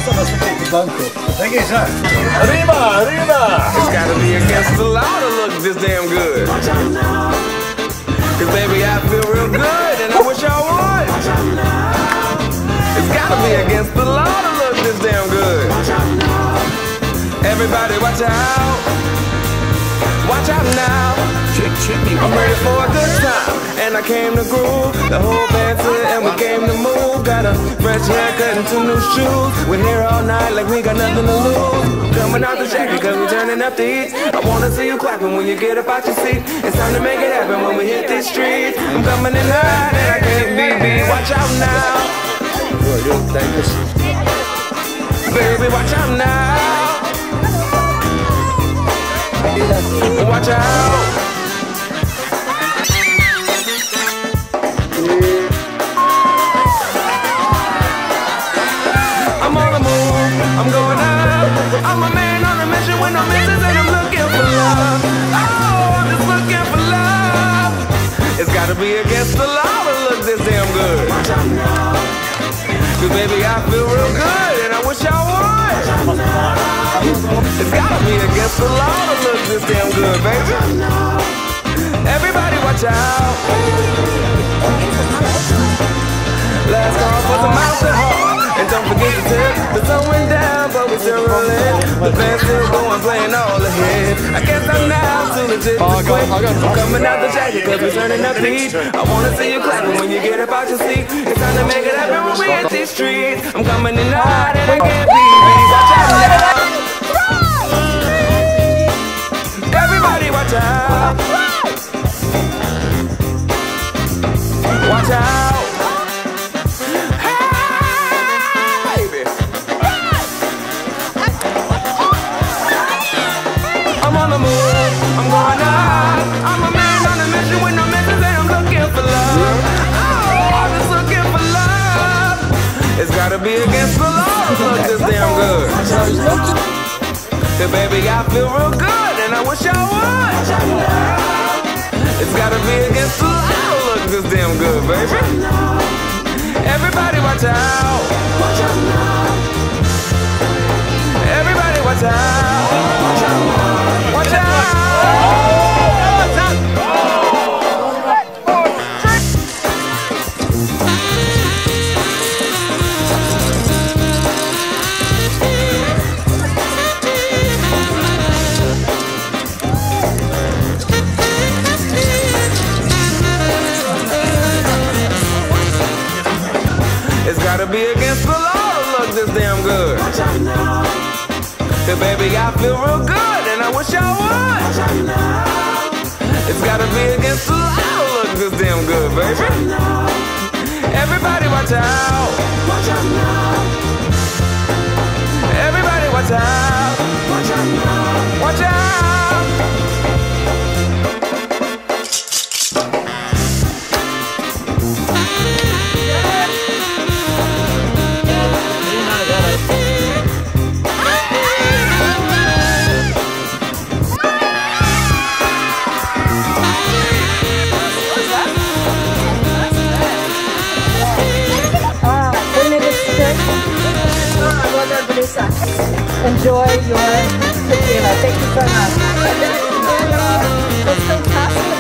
Arriba, arriba! It's gotta be against the law to look this damn good. Cause baby, I feel real good and I wish I would. It's gotta be against the law to look this damn good. Everybody watch out. Watch out now. I'm ready for a good time, and I came to groove. The whole band said, and we came to move. Got a fresh haircut and 2 new shoes. We're here all night like we got nothing to lose. Coming out the jacket cause we're turning up the heat. I wanna see you clapping when you get up out your seat. It's time to make it happen when we hit these streets. I'm coming in hot and I can't be beat. Watch out now. Baby, watch out now. Watch out. I'm on the move, I'm going up. I'm a man on a mission with no missions and I'm looking for love. Oh, I'm just looking for love. It's gotta be against the law to look this damn good. Cause baby, I feel real good and I wish I would. It's gotta be against the law to look this damn good, baby. Everybody watch out. Last call for some mouse at home. And don't forget to tip. The sun went down, but we still rolling. The band's still going, playing all the hits. I guess I'm now too legit to quit. I'm coming out the jacket cause we're turning up the heat. I wanna see you clapping when you get up out your seat. It's time to make it happen when we hit these streets. I'm coming in hot and I can't be beat. Watch out now. Everybody watch out. Watch out. Hey, baby. I'm on the move. I'm going up. I'm a man on a mission with no missions and I'm looking for love. Oh, I'm just looking for love. It's gotta be against the law to look this damn good. Hey, baby, I feel real good and I wish I would. It's gotta be against the law to look this damn good, baby. Everybody watch out. Everybody watch out. Watch out. It's gotta be against the law to look this damn good. Hey, baby, I feel real good and I wish I would. It's gotta be against the law to look this damn good, baby. Everybody watch out. Everybody watch out. Watch out. Enjoy your tequila. Thank you so much. It's fantastic.